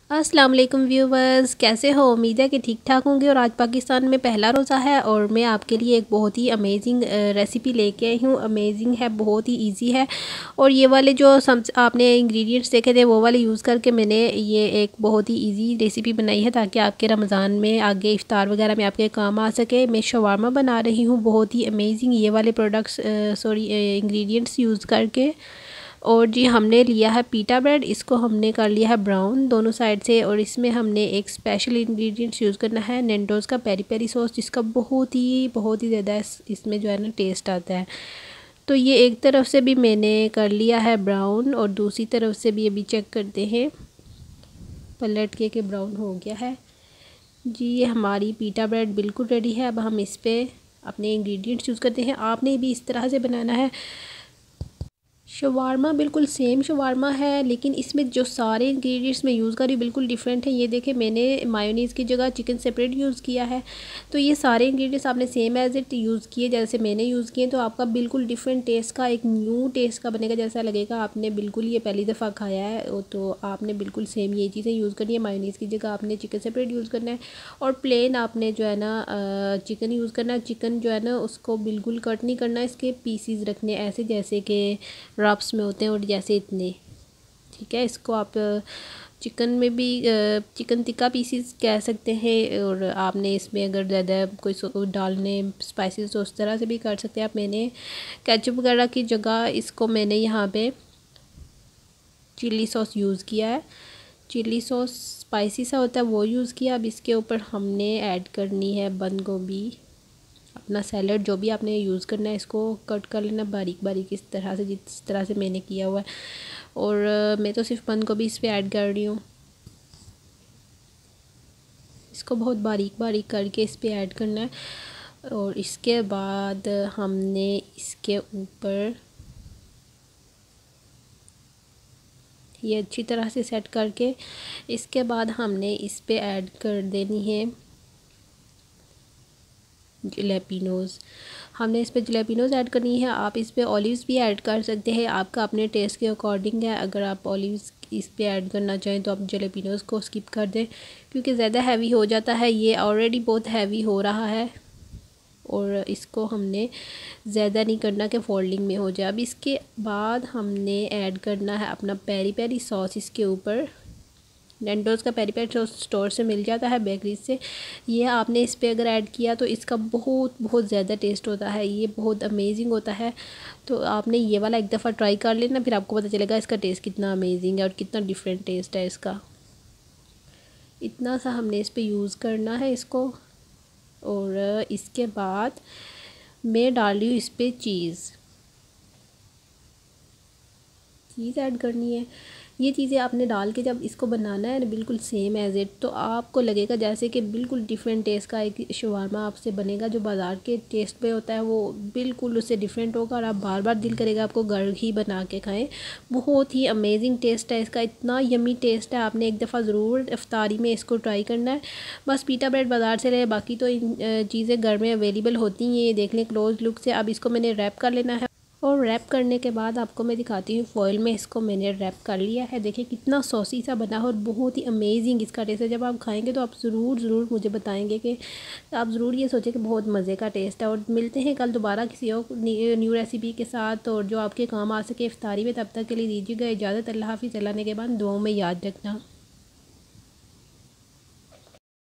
अस्सलाम वालेकुम व्यूवर्स, कैसे हो? उम्मीद है कि ठीक ठाक होंगे। और आज पाकिस्तान में पहला रोज़ा है और मैं आपके लिए एक बहुत ही अमेजिंग रेसिपी लेके आई हूँ। अमेजिंग है, बहुत ही इजी है। और ये वाले जो आपने इंग्रेडिएंट्स देखे थे वो वाले यूज़ करके मैंने ये एक बहुत ही इजी रेसिपी बनाई है ताकि आपके रमज़ान में आगे इफ्तार वगैरह में आपके काम आ सके। मैं शवारमा बना रही हूँ बहुत ही अमेजिंग ये वाले प्रोडक्ट्स इंग्रेडिएंट्स यूज़ करके। और जी हमने लिया है पीटा ब्रेड, इसको हमने कर लिया है ब्राउन दोनों साइड से। और इसमें हमने एक स्पेशल इंग्रेडिएंट्स यूज़ करना है नैंडोज़ का पेरी पेरी सॉस, जिसका बहुत ही ज़्यादा इसमें जो है ना टेस्ट आता है। तो ये एक तरफ से भी मैंने कर लिया है ब्राउन और दूसरी तरफ से भी अभी चेक करते हैं, पलट के ब्राउन हो गया है। जी ये हमारी पीटा ब्रेड बिल्कुल रेडी है। अब हम इस पर अपने इंग्रेडिएंट्स यूज़ करते हैं। आपने भी इस तरह से बनाना है। शवारमा बिल्कुल सेम शवारमा है, लेकिन इसमें जो सारे इंग्रेडिएंट्स मैं यूज़ कर रही हूँ बिल्कुल डिफरेंट है। ये देखें, मैंने मायोनीज़ की जगह चिकन सेपरेट यूज़ किया है। तो ये सारे इंग्रेडिएंट्स आपने सेम एज इट यूज़ किए जैसे मैंने यूज़ किए, तो आपका बिल्कुल डिफरेंट टेस्ट का, एक न्यू टेस्ट का बनेगा। जैसा लगेगा आपने बिल्कुल ये पहली दफ़ा खाया है। तो आपने बिल्कुल सेम ये चीज़ें यूज़ करनी है। मायोनीज़ की जगह आपने चिकन सेपरेट यूज़ करना है और प्लेन आपने जो है ना चिकन यूज़ करना है। चिकन जो है ना उसको बिल्कुल कट नहीं करना, इसके पीसीज रखने ऐसे जैसे कि रफ्स में होते हैं और जैसे इतने, ठीक है। इसको आप चिकन में भी चिकन टिक्का पीसीस कह सकते हैं। और आपने इसमें अगर ज़्यादा कोई डालने स्पाइसेस तो उस तरह से भी कर सकते हैं आप। मैंने केचप वगैरह की जगह इसको मैंने यहाँ पे चिल्ली सॉस यूज़ किया है। चिल्ली सॉस स्पाइसी सा होता है वो यूज़ किया। अब इसके ऊपर हमने ऐड करनी है बंद गोभी, अपना सैलड जो भी आपने यूज़ करना है इसको कट कर लेना बारीक बारीक इस तरह से, जिस तरह से मैंने किया हुआ है। और मैं तो सिर्फ बंद गोभी इस पर ऐड कर रही हूँ। इसको बहुत बारीक बारीक करके इस पर ऐड करना है। और इसके बाद हमने इसके ऊपर ये अच्छी तरह से सेट करके इसके बाद हमने इस पे ऐड कर देनी है जलेपिनोज़। हमने इस पे जलेपिनोज़ ऐड करनी है। आप इस पे ऑलिव्स भी ऐड कर सकते हैं, आपका अपने टेस्ट के अकॉर्डिंग है। अगर आप ऑलिव्स इस पे ऐड करना चाहें तो आप जलेपिनोज़ को स्किप कर दें, क्योंकि ज़्यादा हैवी हो जाता है। ये ऑलरेडी बहुत हैवी हो रहा है और इसको हमने ज़्यादा नहीं करना कि फोल्डिंग में हो जाए। अब इसके बाद हमने ऐड करना है अपना पेरी पेरी सॉस इसके ऊपर। नैंडोज़ का पेरी पेरी सॉस स्टोर से मिल जाता है, बेकरी से। ये आपने इस पर अगर ऐड किया तो इसका बहुत ज़्यादा टेस्ट होता है, ये बहुत अमेजिंग होता है। तो आपने ये वाला एक दफ़ा ट्राई कर लेना, फिर आपको पता चलेगा इसका टेस्ट कितना अमेजिंग है और कितना डिफरेंट टेस्ट है इसका। इतना सा हमने इस पर यूज़ करना है इसको। और इसके बाद मैं डाल रही हूँ इस पर चीज़ ऐड करनी है। ये चीज़ें आपने डाल के जब इसको बनाना है ना बिल्कुल सेम एज इट, तो आपको लगेगा जैसे कि बिल्कुल डिफरेंट टेस्ट का एक शवारमा आपसे बनेगा। जो बाज़ार के टेस्ट पे होता है वो बिल्कुल उससे डिफरेंट होगा और आप बार बार दिल करेगा आपको घर ही बना के खाएं। बहुत ही अमेजिंग टेस्ट है इसका, इतना यमी टेस्ट है। आपने एक दफ़ा ज़रूर इफ्तारी में इसको ट्राई करना है। बस पीटा ब्रेड बाज़ार से ले, बाकी तो चीज़ें घर में अवेलेबल होती हैं। ये देख लें क्लोज लुक से। अब इसको मैंने रैप कर लेना है और रैप करने के बाद आपको मैं दिखाती हूँ फॉइल में इसको मैंने रैप कर लिया है। देखिए कितना सॉसी सा बना है और बहुत ही अमेजिंग इसका टेस्ट है। जब आप खाएंगे तो आप ज़रूर मुझे बताएंगे कि आप ज़रूर ये सोचें कि बहुत मज़े का टेस्ट है। और मिलते हैं कल दोबारा किसी और न्यू रेसिपी के साथ और जो आपके काम आ सके इफ्तारी में। तब तक के लिए दीजिएगा इजाज़त। अल्लाह हाफ़िज़। अल्लाह ने के बाद दुआओं में याद रखना।